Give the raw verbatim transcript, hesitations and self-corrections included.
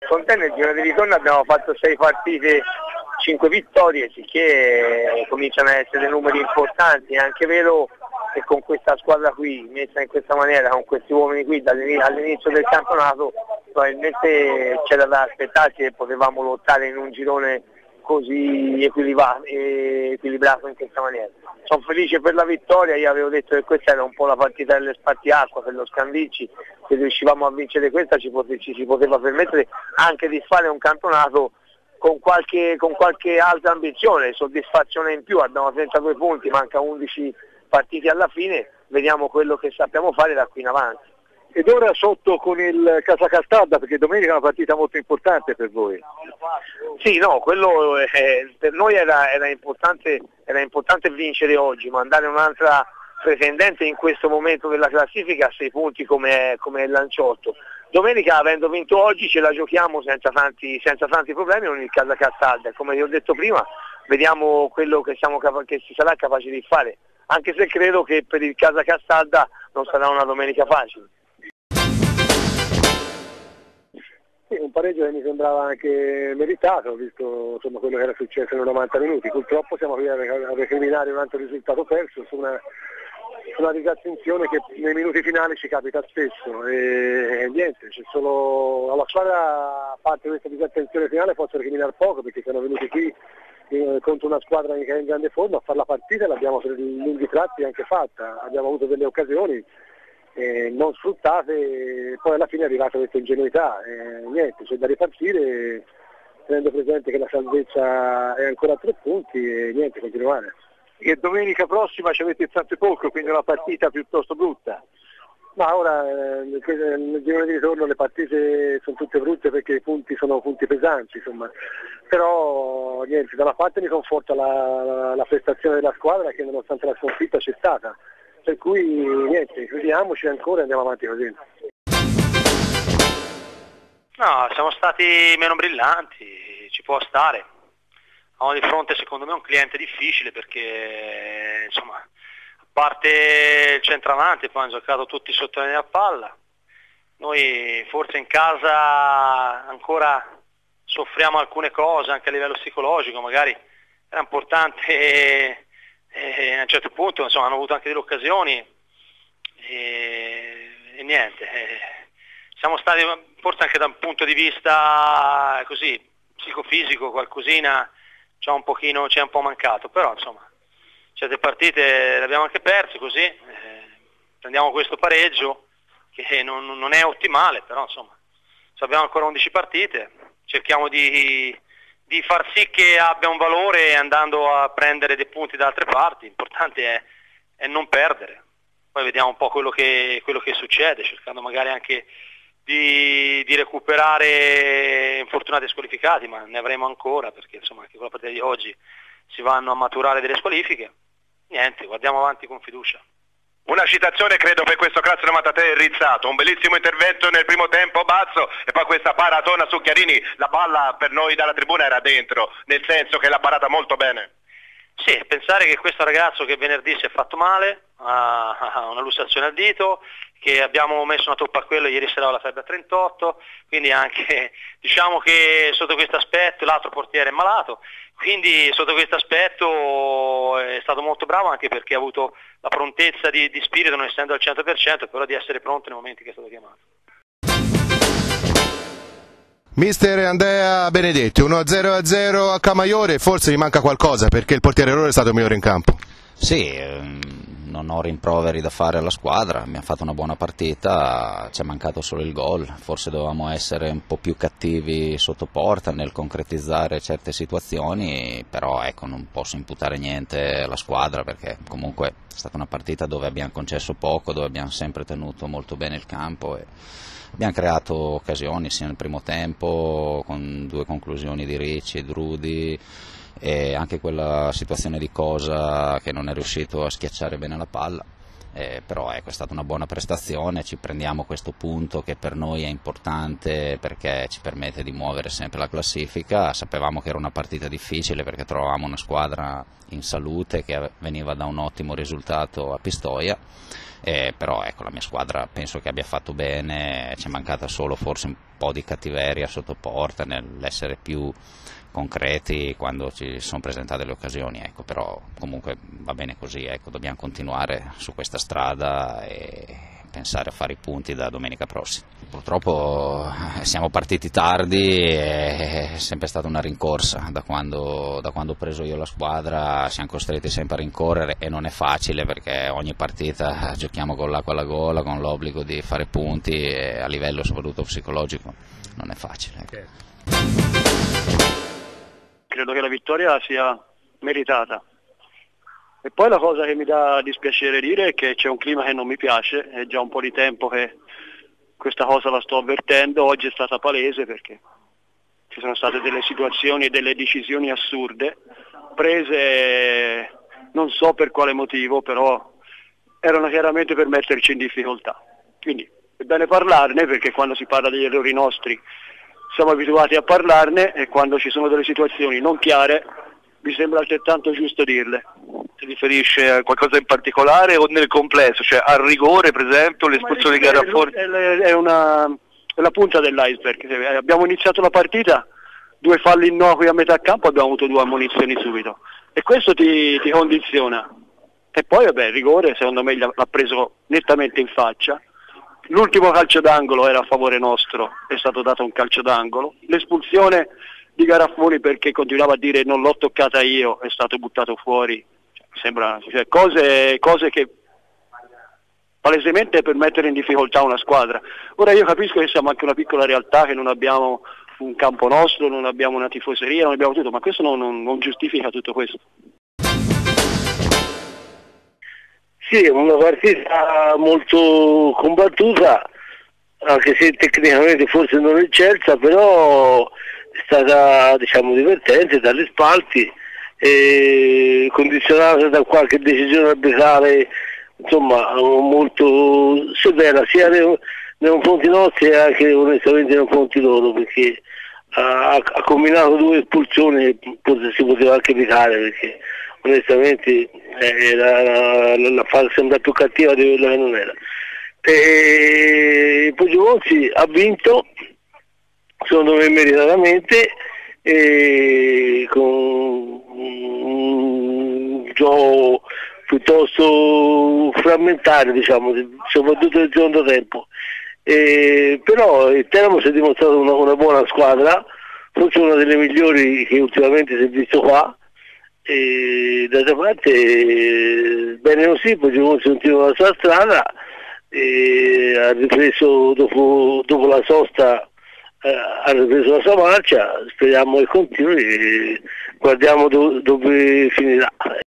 con te nel giro di ritorno abbiamo fatto sei partite, cinque vittorie, sicché cominciano a essere dei numeri importanti. È anche vero che con questa squadra qui, messa in questa maniera, con questi uomini qui all'inizio del campionato, probabilmente c'era da aspettarsi che potevamo lottare in un girone così equilibrato, equilibrato in questa maniera. Sono felice per la vittoria, io avevo detto che questa era un po' la partita delle spartiacque per lo Scandicci, se riuscivamo a vincere questa ci, pote, ci si poteva permettere anche di fare un campionato con qualche, con qualche altra ambizione, soddisfazione in più. Abbiamo trentadue punti, manca undici partite alla fine, vediamo quello che sappiamo fare da qui in avanti. Ed ora sotto con il Casacastalda, perché domenica è una partita molto importante per voi. Sì, no, quello eh, per noi era, era, importante, era importante vincere oggi, mandare un'altra pretendente in questo momento della classifica a sei punti come, come il Lanciotto. Domenica, avendo vinto oggi, ce la giochiamo senza tanti, senza tanti problemi con il Casacastalda. Come vi ho detto prima, vediamo quello che, siamo capa- che si sarà capaci di fare, anche se credo che per il Casacastalda non sarà una domenica facile. Sì, un pareggio che mi sembrava anche meritato, visto insomma, quello che era successo nei novanta minuti. Purtroppo siamo qui a recriminare un altro risultato perso su una, su una disattenzione che nei minuti finali ci capita spesso. E, e niente, c'è solo alla squadra, a parte questa disattenzione finale, posso recriminare poco, perché sono venuti qui eh, contro una squadra che è in grande forma a fare la partita, l'abbiamo per lunghi tratti anche fatta, abbiamo avuto delle occasioni Eh, non sfruttate, poi alla fine è arrivata questa ingenuità, eh, niente, c'è da ripartire tenendo presente che la salvezza è ancora a tre punti e niente, continuare. E domenica prossima ci avete il Sant'Epolcro, quindi una partita piuttosto brutta. Ma ora eh, nel girone di ritorno le partite sono tutte brutte perché i punti sono punti pesanti, insomma. Però niente, da una parte mi conforta la, la, la prestazione della squadra che nonostante la sconfitta c'è stata. Per cui niente, crediamoci ancora e andiamo avanti così. No, siamo stati meno brillanti, ci può stare. Abbiamo di fronte secondo me un cliente difficile perché insomma, a parte il centravanti poi hanno giocato tutti sotto la linea palla. Noi forse in casa ancora soffriamo alcune cose anche a livello psicologico, magari era importante. E a un certo punto insomma, hanno avuto anche delle occasioni e, e niente, e siamo stati forse anche da un punto di vista così psicofisico qualcosina c'è un pochino, c'è un po' mancato, però insomma certe partite le abbiamo anche perse così, eh, prendiamo questo pareggio che non, non è ottimale, però insomma abbiamo ancora undici partite, cerchiamo di di far sì che abbia un valore andando a prendere dei punti da altre parti, l'importante è, è non perdere, poi vediamo un po' quello che, quello che succede, cercando magari anche di, di recuperare infortunati e squalificati, ma ne avremo ancora perché insomma anche con la partita di oggi si vanno a maturare delle squalifiche, niente, guardiamo avanti con fiducia. Una citazione credo per questo classe novantatré Rizzato, un bellissimo intervento nel primo tempo Bazzo e poi questa paratona su Chiarini, la palla per noi dalla tribuna era dentro, nel senso che l'ha parata molto bene. Sì, pensare che questo ragazzo che venerdì si è fatto male, ha una lussazione al dito, che abbiamo messo una toppa a quello, ieri sera aveva la febbre a trentotto, quindi anche diciamo che sotto questo aspetto l'altro portiere è malato, quindi sotto questo aspetto è stato molto bravo anche perché ha avuto la prontezza di, di spirito, non essendo al cento per cento, però di essere pronto nei momenti che è stato chiamato. Mister Andrea Benedetti, uno zero a zero a Camaiore, forse gli manca qualcosa perché il portiere errore è stato il migliore in campo. Sì, ehm, non ho rimproveri da fare alla squadra, abbiamo fatto una buona partita, ci è mancato solo il gol, forse dovevamo essere un po' più cattivi sotto porta nel concretizzare certe situazioni, però ecco, non posso imputare niente alla squadra perché comunque è stata una partita dove abbiamo concesso poco, dove abbiamo sempre tenuto molto bene il campo e abbiamo creato occasioni sia nel primo tempo con due conclusioni di Ricci e Drudi e anche quella situazione di Cosa che non è riuscito a schiacciare bene la palla. eh, però ecco, è stata una buona prestazione, ci prendiamo questo punto che per noi è importante perché ci permette di muovere sempre la classifica. Sapevamo che era una partita difficile perché trovavamo una squadra in salute che veniva da un ottimo risultato a Pistoia, eh, però ecco, la mia squadra penso che abbia fatto bene, ci è mancata solo forse un po' di cattiveria sotto porta nell'essere più concreti quando ci sono presentate le occasioni, ecco, però comunque va bene così, ecco, dobbiamo continuare su questa strada e pensare a fare i punti da domenica prossima. Purtroppo siamo partiti tardi, è sempre stata una rincorsa, da quando, da quando ho preso io la squadra siamo costretti sempre a rincorrere e non è facile perché ogni partita giochiamo con l'acqua alla gola, con l'obbligo di fare punti e a livello soprattutto psicologico non è facile. Ecco. Credo che la vittoria sia meritata. E poi la cosa che mi dà dispiacere dire è che c'è un clima che non mi piace, è già un po' di tempo che questa cosa la sto avvertendo, oggi è stata palese perché ci sono state delle situazioni e delle decisioni assurde, prese non so per quale motivo, però erano chiaramente per metterci in difficoltà. Quindi è bene parlarne perché quando si parla degli errori nostri siamo abituati a parlarne e quando ci sono delle situazioni non chiare mi sembra altrettanto giusto dirle. Si riferisce a qualcosa in particolare o nel complesso? Cioè al rigore per esempio, l'espulsione di Garrafoni? È, è, una, è la punta dell'iceberg. Abbiamo iniziato la partita, due falli innocui a metà campo, abbiamo avuto due ammonizioni subito e questo ti, ti condiziona. E poi vabbè, il rigore secondo me l'ha preso nettamente in faccia. L'ultimo calcio d'angolo era a favore nostro, è stato dato un calcio d'angolo. L'espulsione di Garrafoni perché continuava a dire non l'ho toccata io, è stato buttato fuori. Cioè, mi sembra cioè, cose, cose che palesemente per mettere in difficoltà una squadra. Ora io capisco che siamo anche una piccola realtà, che non abbiamo un campo nostro, non abbiamo una tifoseria, non abbiamo tutto, ma questo non, non, non giustifica tutto questo. Sì, è una partita molto combattuta, anche se tecnicamente forse non eccelsa, però è stata diciamo divertente dalle spalti, e condizionata da qualche decisione arbitrale insomma molto severa sia nei, nei confronti nostri e anche onestamente nei confronti loro, perché ha, ha combinato due espulsioni che forse si poteva anche evitare, perché onestamente eh, la, la, la fase sembra più cattiva di quella che non era. E Poggiomonzi ha vinto secondo me meritatamente, e con un gioco piuttosto frammentario, diciamo, soprattutto nel secondo tempo, e, però il Teramo si è dimostrato una, una buona squadra, forse una delle migliori che ultimamente si è visto qua. E d'altra parte bene così, poi ci continua la sua strada, e ha ripreso dopo, dopo la sosta, eh, ha ripreso la sua marcia, speriamo che continui e guardiamo do, dove finirà.